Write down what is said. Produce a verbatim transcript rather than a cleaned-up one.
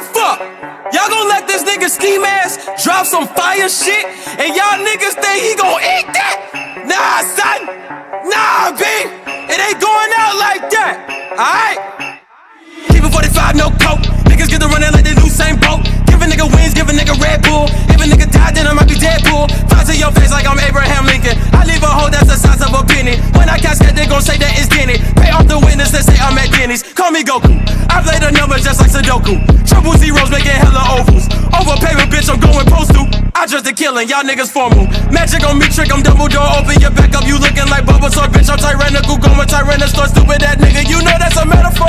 fuck? Y'all gon' let this nigga ski mask drop some fire shit, and y'all niggas think he gon' eat that? Nah, son. Nah, B. It ain't going out like that. Alright? Keep it forty-five, no coke. Niggas get to running like they lose same boat. Give a nigga wins, give a nigga Red Bull. If a nigga died, then I might be Deadpool. Fly to your face like I'm Abraham Lincoln. I leave a hole that's the size of a penny. When I catch that, they gon' say that it's Denny. Pay off the witness that say I'm at Denny's. Call me Goku. I play the numbers just like Sudoku. Triple zeros making hella ovals. Overpayment, bitch, I'm going postal. I just a killing, y'all niggas formal. Magic on me, trick, I'm Dumbledore. Open your back up, you looking like Bulbasaur. Bitch, I'm tyrannical, going Tyrannosaur. Stupid that nigga, you know that's a metaphor.